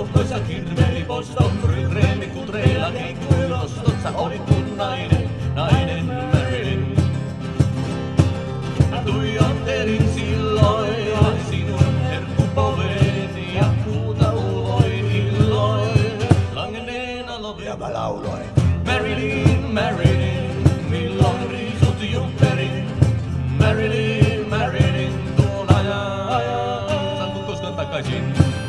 Toissa kirveli poston, reemi kutreilla heikkui rostot. Sä olit mun nainen, nainen Marilyn. Mä tuijottelin silloin sinun herkkupoveesi ja muuta ulvoin illoin. Langenneena lovi ja mä lauloin. Marilyn, Marilyn, milloin riisut jumperin? Marilyn, Marilyn, tuon ajan, saanko koskaan takaisin?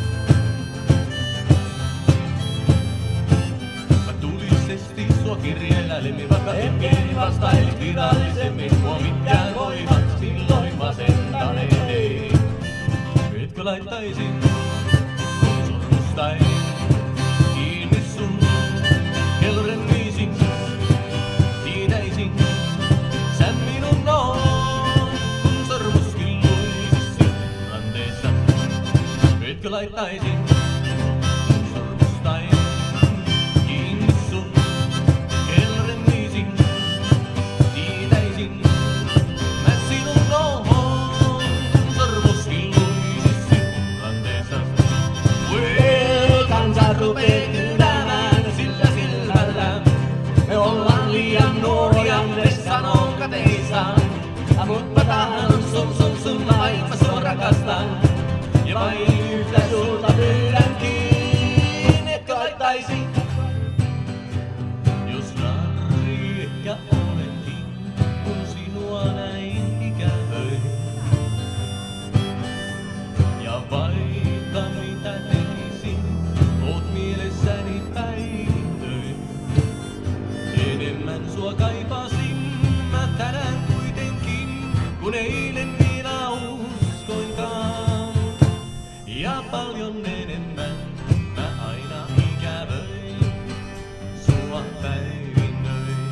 Mä tulisesti sua kirjeiläilemmin, vaikka hetkeeni vastailit virallisemmin. Mua mitkään voivat silloin masentaneen, ei. Etkö laittaisin sormustain kiinni sun kelloren viisin? Tiedäisin, sä minun oot, kun sormus killuisi ranteessa. Etkö laittaisin sormustain kiinni sun kelloren viisin? Tiedäisin, mä sinun oon, kun sormus killuisi ranteessa. Well, kansa rupee kyläämään sillä silmällä. Me ollaan liian nuoria, ne sanoo kateissaan. Mut mä tahan sun maailma sua rakastan. Ja vain yhtä sulta pyydänkin, etkö laittaisi? Jos narri ehkä olenkin, kun sinua näin ikävöin. Ja vaikka mitä tekisin, oot mielessäni päivitöin. Enemmän sua kaipasin mä tänään kuitenkin, kun eilen vielä uskoinkaan. Ja paljon enemmän mä aina ikävöin sua päivinöin.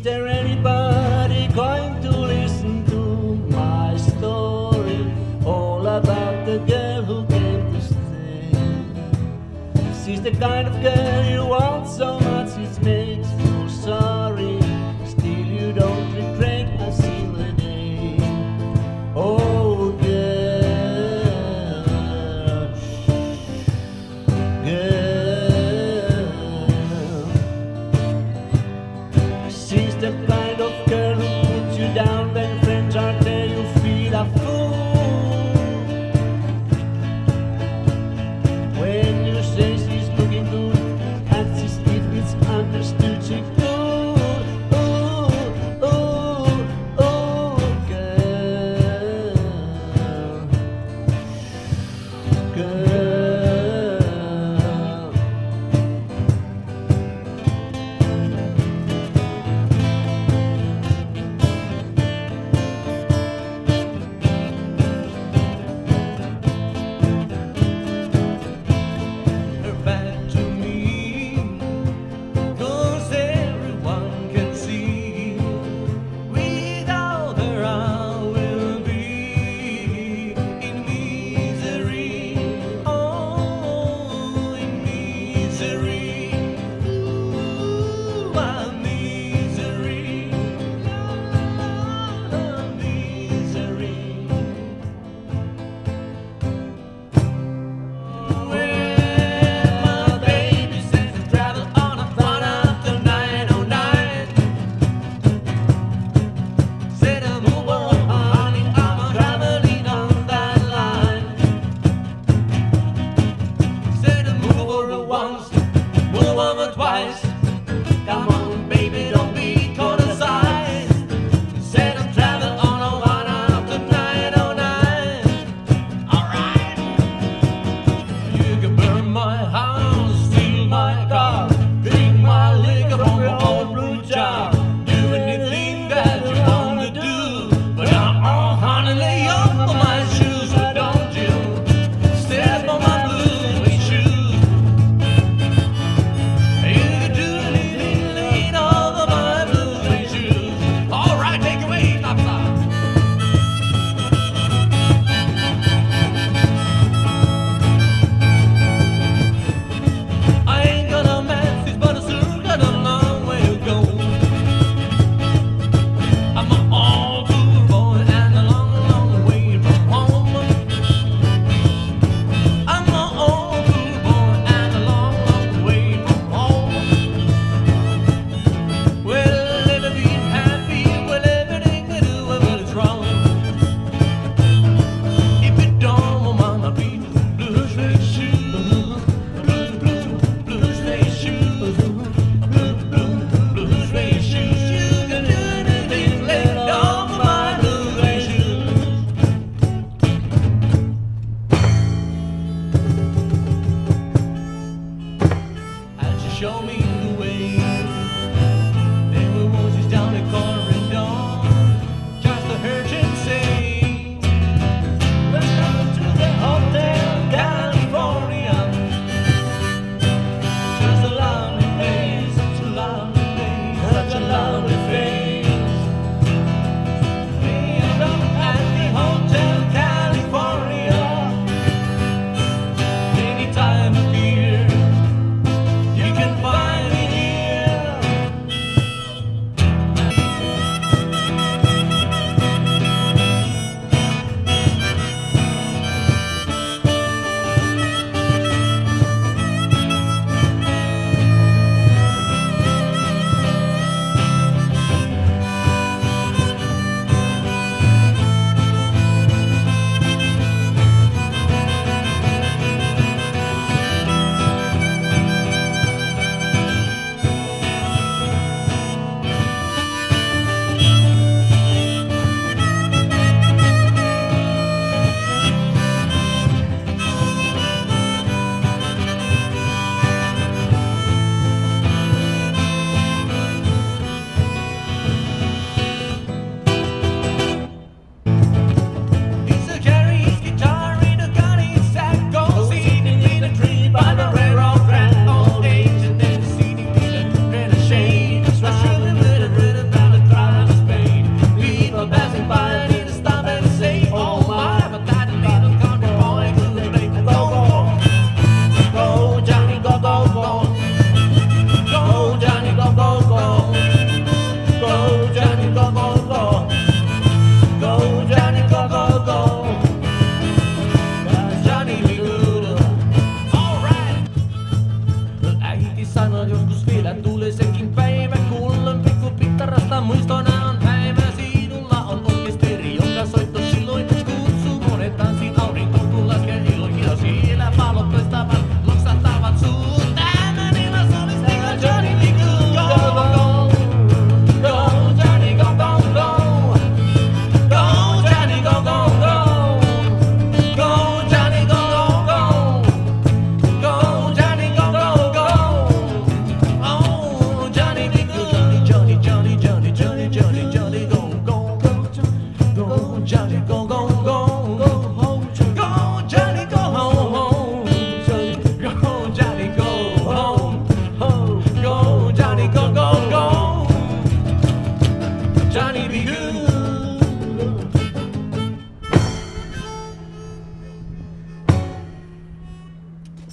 there anybody going to listen to my story? All about the girl who came to stay. She's the kind of girl you want so much it makes you sorry. Still you don't regret a single day. Oh girl, girl, she's the kind of girl who puts you down when friends are there. You feel a fool when you say she's looking good and she's if it's understood she good. Oh, oh, oh, girl, girl. Her back to me, 'cause everyone can see. Without her I will be in misery. Oh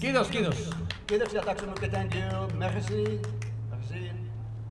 Kiitos, kiitos. Kiitoksia, tack så mycket, thank you, merci, merci.